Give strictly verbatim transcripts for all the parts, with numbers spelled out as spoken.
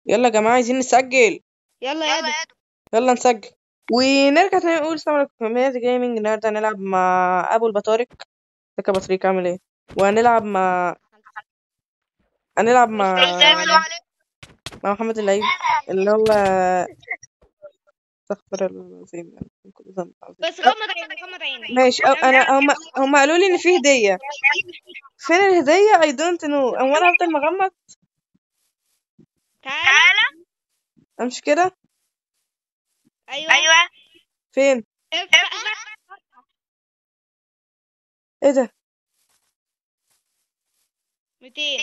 يلا يا جماعة عايزين نسجل. يلا يا دو. يلا نسجل ونرجع تاني نقول السلام عليكم ميادي جيمنج. النهارده هنلعب مع ابو البطارق. ازيك يا بطريق عامل ايه؟ وهنلعب مع هنلعب مع مع محمد اللعيب اللي هو استغفر الله العظيم من كل ذنب عظيم. بس غمض عينك غمض عينك. ماشي أو انا هم هم قالوا لي ان في هدية. فين الهدية؟ اي دونت نو. او انا هفضل مغمض. تعالى امشي كده. ايوه ايوه فين؟ ايه ده؟ ميتين.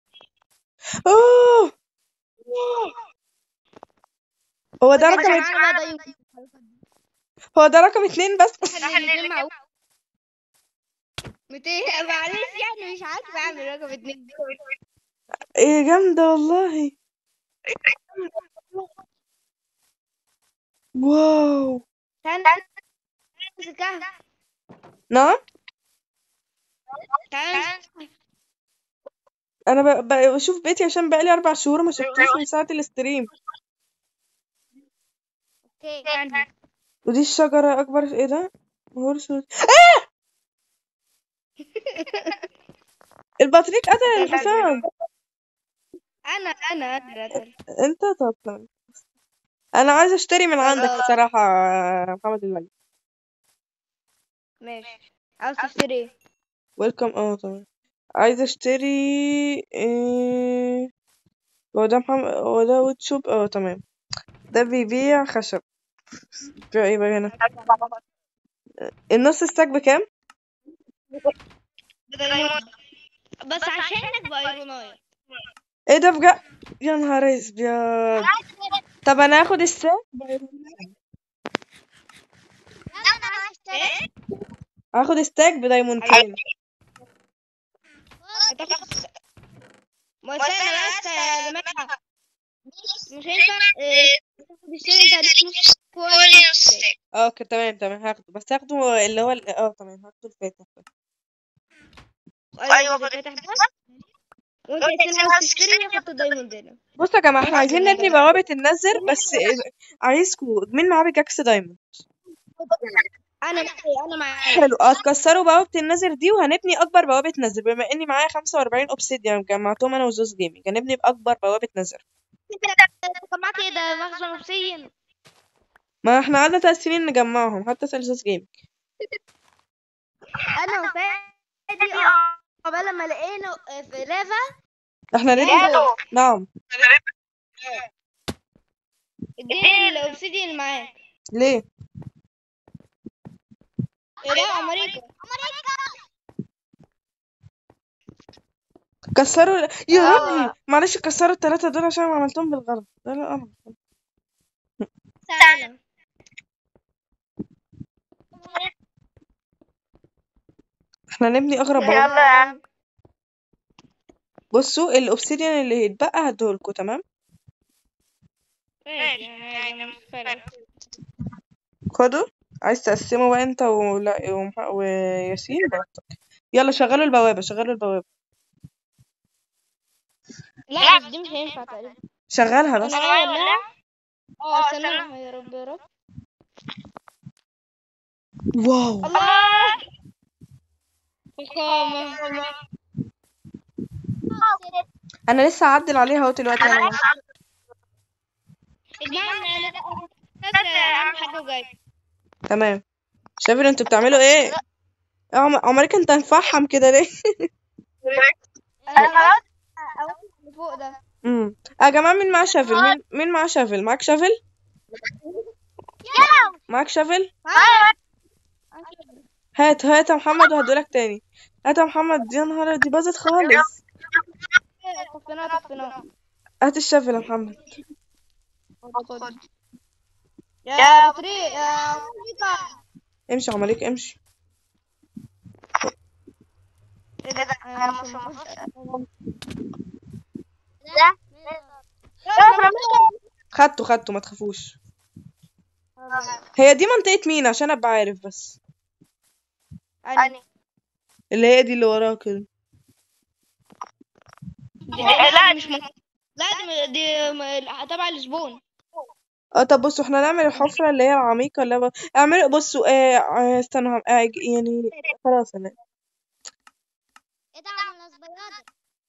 اوه هو ده رقم هو ده رقم اتنين بس. ميتين معلش يعني مش عارفه اعمل رقم اتنين. ايه جامدة والله. واو. تعالى نعم. تعالى انا ب- ب- بشوف بيتي عشان بقالي اربع شهور ما شفتوش من ساعة الاستريم. اوكي. ودي الشجرة اكبر. ايه ده؟ هورسوس. البطريق قتل الحصان. انا انا انا قتل. انت طب انا عايزة اشتري من عندك الصراحة يا محمد المجد. ماشي. عاوز تشتري ايه؟ ويلكم. اه تمام. عايزة اشتري ايه؟ هو ده محمد هو ده وود شوب. اه تمام. ده بيبيع خشب. بيبيع ايه بقى هنا؟ النص ستاك بكام؟ بس عشانك بايرونايت. ايه ده بجد؟ يا نهار اسود. طب انا هاخد الساك. ايه؟ هاخد ستاك بدايموندين. ما استنى بس يا جماعة، مش هينفع تشتري انت نص كل ستيك. اه اوكي تمام تمام هاخده. بس هاخده اللي هو ال- اه تمام هاخده الفاتح. ايوه خد الفاتح ده، وانت عشان عاوز تشتري خدت الدايموند هنا. بصوا يا جماعه احنا عايزين نبني بوابه النذر بس عايزكم مين معاه بيكاكس دايموند؟ انا معايا انا معايا حلو. هتكسروا بوابه النذر دي وهنبني اكبر بوابه نذر. بما اني معايا خمسة واربعين اوبسيديان جمعتهم انا وزوز جيمنج هنبني باكبر بوابه نذر. طب معاك ايه ده؟ مخزن اوبسيديان. ما احنا قعدنا ثلاث سنين نجمعهم حتى اسال زوز جيمنج. انا وفادي قبل ما لقينا في لافا. احنا نبني. نعم. اديني الاوبسيديان اللي معاك. ليه؟ لا امريكا. كسروا يا ربي معلش كسروا الثلاثه دول عشان عملتهم بالغلط. لا لا انا تعالى احنا نبني اغرب بوابه. بصوا الاوبسيديان اللي هيتبقى هديهولكوا. تمام خدوا. عايز تقسموا بقى انت ولا وياسين براحتك. يلا شغلوا البوابه شغلوا البوابه. لا بس دي مش هينفع تقريبا. شغلها بس. اه استنى يا رب يا رب. واو الله فخامة. انا لسه هعدل عليها اهو دلوقتي. انا اهم حاجة وجاي. تمام. شايفين انتوا بتعملوا ايه؟ عمرك انت نفحم كده ليه؟ انا فوق ده. امم يا جماعه مين معاه شافل؟ مين مين معاه شافل؟ معاك شافل؟ معاك شافل؟ هات هات يا محمد وهدولك تاني. هات يا محمد. يا نهار دي باظت خالص. طفيناها طفيناها. هات الشافل يا محمد. يا بطريق يا بطريقة. امشي عماليك امشي. ايه ده؟ انا مش لا خدته خدته ما تخافوش. هي دي منطقة مين عشان ابقى عارف بس؟ أني. اللي هي دي اللي وراها كده. لا مش منطقة. لا دي دي م- تبع الزبون. اه طب بصوا احنا نعمل الحفرة اللي هي العميقة اللي هو اعملوا بصوا اه اه، استنوا هم- اه يعني خلاص انا ادعم الصغيرة.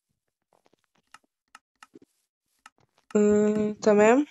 اه تمام.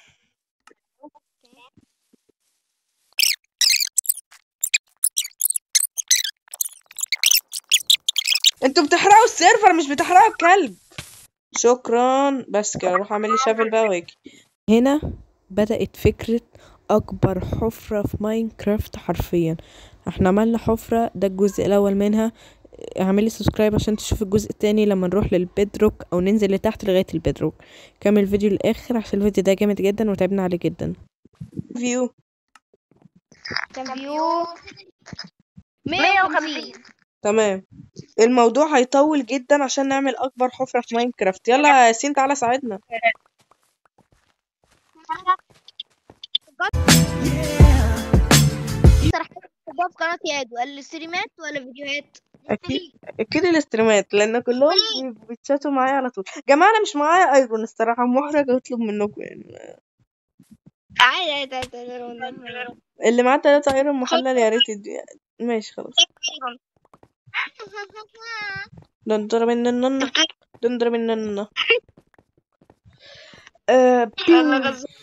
انتوا بتحرقوا السيرفر مش بتحرقوا الكلب. شكرا بس كده اروح اعمل لي شافل بقى واجي. هنا بدأت فكرة اكبر حفرة في ماينكرافت حرفيا. احنا عملنا حفرة، ده الجزء الاول منها. اعملي سبسكرايب عشان تشوف الجزء التاني لما نروح للبيدروك او ننزل لتحت لغاية البيدروك. كمل الفيديو للاخر عشان الفيديو ده جامد جدا وتعبنا عليه جدا. فيو كان فيو مية وخمسين. تمام. الموضوع هيطول جدا عشان نعمل اكبر حفرة في ماينكرافت. يلا يا ياسين تعالى ساعدنا. تحطها في قناة ياد ولا الستريمات ولا فيديوهات؟ اكيد اكيد الاستريمات لان كلهم بي- بيتشاتوا معايا على طول. جماعه انا مش معايا ايرون الصراحه، محرج اطلب منكم يعني. عادي عادي عادي عادي. اللي معاه تلاتة ايرون محلل يا ريت يدي يعني. ماشي خلاص. دندر مننا دندر مننا آه انا بيو غز-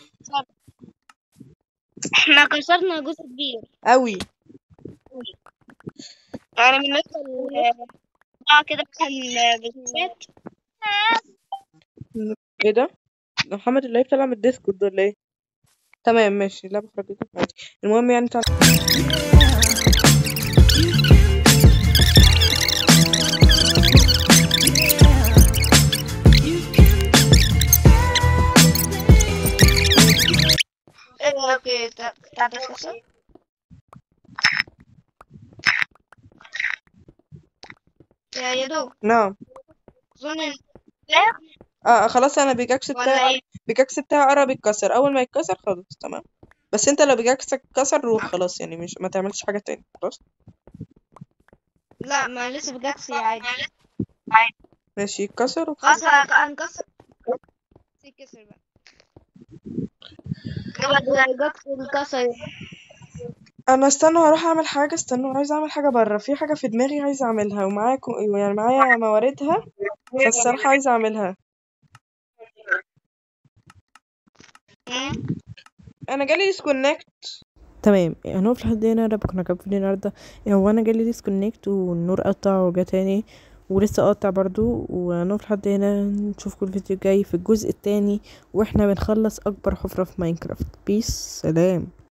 احنا كسرنا جزء كبير قوي. يعني من نفس ال- آه كده مثلا بالذات. ايه ده؟ ده محمد اللي طلع من الديسكورد ولا ايه؟ تمام ماشي، لا بخرج لكم عادي. المهم يعني تعالى. اوكي تعالى كسر يا يدو. نعم. اظن اه خلاص انا بيجاكس ولا بتاعي ايه؟ بيجاكس بتاعي قرب يتكسر. اول ما يتكسر خلاص تمام. بس انت لو بيجاكسك اتكسر روح خلاص يعني، مش ما تعملش حاجه تاني خلاص. لا ما لسه بجاكسي عادي. ماشي يتكسر وخلاص. خلاص ه- هنكسر. يكسر بقى كده جاكسي الكسر. انا استنى هروح اعمل حاجه. استنى عايزه اعمل حاجه بره، في حاجه في دماغي عايزه اعملها ومعاكم يعني معايا مواردها، فالصراحه عايزه اعملها. انا جالي ديسكونكت. تمام هنقف لحد هنا. ده كنا كان فيديو النهارده. هو انا جالي ديسكونكت والنور قطع وجا تاني ولسه قاطع برضو. ونقف لحد هنا، نشوفكم الفيديو الجاي في الجزء التاني واحنا بنخلص اكبر حفره في ماينكرافت. بيس سلام.